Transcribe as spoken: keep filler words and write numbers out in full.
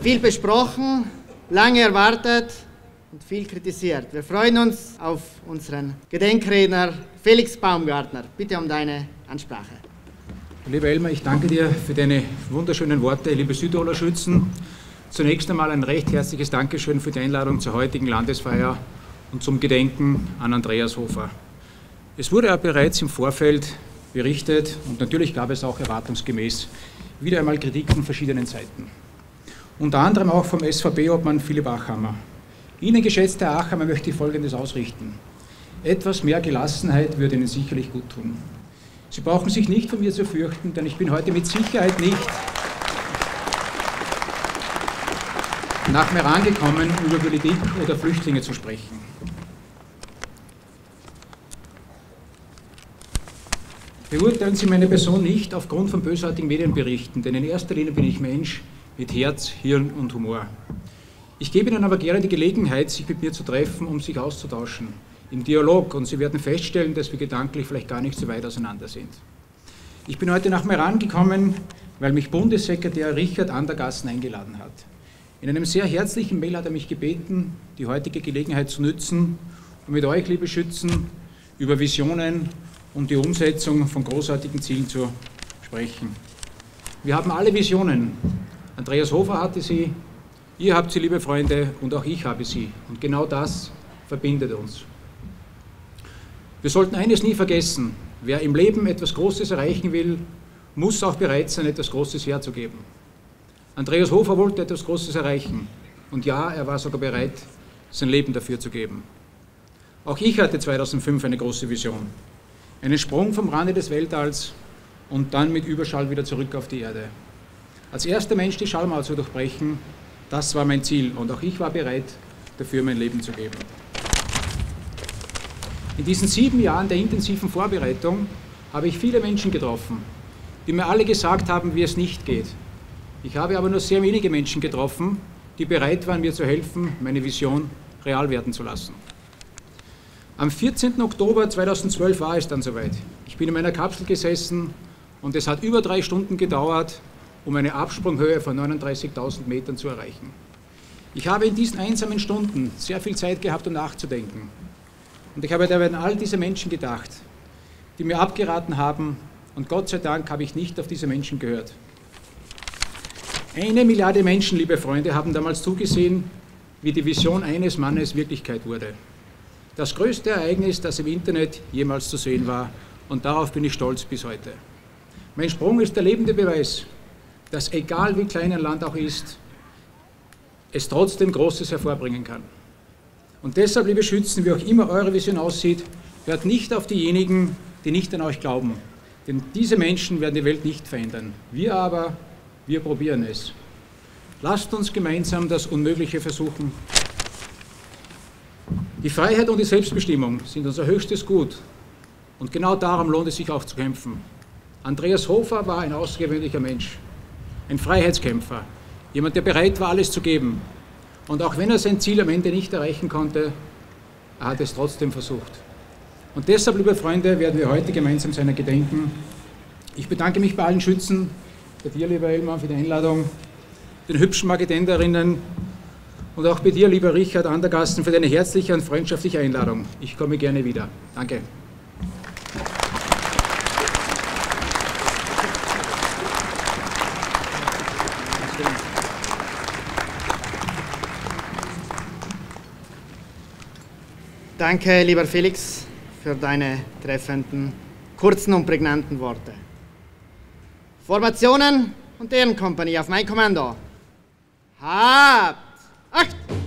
Viel besprochen, lange erwartet und viel kritisiert. Wir freuen uns auf unseren Gedenkredner Felix Baumgartner. Bitte um deine Ansprache. Lieber Elmar, ich danke dir für deine wunderschönen Worte, liebe Südtiroler Schützen. Zunächst einmal ein recht herzliches Dankeschön für die Einladung zur heutigen Landesfeier und zum Gedenken an Andreas Hofer. Es wurde ja bereits im Vorfeld berichtet und natürlich gab es auch erwartungsgemäß wieder einmal Kritik von verschiedenen Seiten. Unter anderem auch vom S V P-Obmann Philipp Achammer. Ihnen, geschätzter Herr Achammer, möchte ich Folgendes ausrichten. Etwas mehr Gelassenheit würde Ihnen sicherlich gut tun. Sie brauchen sich nicht von mir zu fürchten, denn ich bin heute mit Sicherheit nicht nach Meran gekommen, um über Politik oder Flüchtlinge zu sprechen. Beurteilen Sie meine Person nicht aufgrund von bösartigen Medienberichten, denn in erster Linie bin ich Mensch mit Herz, Hirn und Humor. Ich gebe Ihnen aber gerne die Gelegenheit, sich mit mir zu treffen, um sich auszutauschen, im Dialog, und Sie werden feststellen, dass wir gedanklich vielleicht gar nicht so weit auseinander sind. Ich bin heute nach Meran gekommen, weil mich Bundessekretär Richard Andergassen eingeladen hat. In einem sehr herzlichen Mail hat er mich gebeten, die heutige Gelegenheit zu nützen, um mit euch, liebe Schützen, über Visionen und die Umsetzung von großartigen Zielen zu sprechen. Wir haben alle Visionen. Andreas Hofer hatte sie, ihr habt sie, liebe Freunde, und auch ich habe sie. Und genau das verbindet uns. Wir sollten eines nie vergessen: Wer im Leben etwas Großes erreichen will, muss auch bereit sein, etwas Großes herzugeben. Andreas Hofer wollte etwas Großes erreichen. Und ja, er war sogar bereit, sein Leben dafür zu geben. Auch ich hatte zweitausendfünf eine große Vision. Einen Sprung vom Rande des Weltalls und dann mit Überschall wieder zurück auf die Erde. Als erster Mensch die Schallmauer zu durchbrechen, das war mein Ziel. Und auch ich war bereit, dafür mein Leben zu geben. In diesen sieben Jahren der intensiven Vorbereitung habe ich viele Menschen getroffen, die mir alle gesagt haben, wie es nicht geht. Ich habe aber nur sehr wenige Menschen getroffen, die bereit waren, mir zu helfen, meine Vision real werden zu lassen. Am vierzehnten Oktober zweitausendzwölf war es dann soweit. Ich bin in meiner Kapsel gesessen und es hat über drei Stunden gedauert, um eine Absprunghöhe von neununddreißigtausend Metern zu erreichen. Ich habe in diesen einsamen Stunden sehr viel Zeit gehabt, um nachzudenken. Und ich habe dabei an all diese Menschen gedacht, die mir abgeraten haben, und Gott sei Dank habe ich nicht auf diese Menschen gehört. Eine Milliarde Menschen, liebe Freunde, haben damals zugesehen, wie die Vision eines Mannes Wirklichkeit wurde. Das größte Ereignis, das im Internet jemals zu sehen war, und darauf bin ich stolz bis heute. Mein Sprung ist der lebende Beweis, dass egal wie klein ein Land auch ist, es trotzdem Großes hervorbringen kann. Und deshalb, liebe Schützen, wie auch immer eure Vision aussieht, hört nicht auf diejenigen, die nicht an euch glauben. Denn diese Menschen werden die Welt nicht verändern. Wir aber, wir probieren es. Lasst uns gemeinsam das Unmögliche versuchen. Die Freiheit und die Selbstbestimmung sind unser höchstes Gut. Und genau darum lohnt es sich auch zu kämpfen. Andreas Hofer war ein außergewöhnlicher Mensch, ein Freiheitskämpfer, jemand, der bereit war, alles zu geben. Und auch wenn er sein Ziel am Ende nicht erreichen konnte, er hat es trotzdem versucht. Und deshalb, liebe Freunde, werden wir heute gemeinsam seiner gedenken. Ich bedanke mich bei allen Schützen, bei dir, lieber Elmar, für die Einladung, den hübschen Magedenderinnen und auch bei dir, lieber Richard Andergassen, für deine herzliche und freundschaftliche Einladung. Ich komme gerne wieder. Danke. Danke, lieber Felix, für deine treffenden, kurzen und prägnanten Worte. Formationen und Ehrenkompanie auf mein Kommando. Habt! Acht!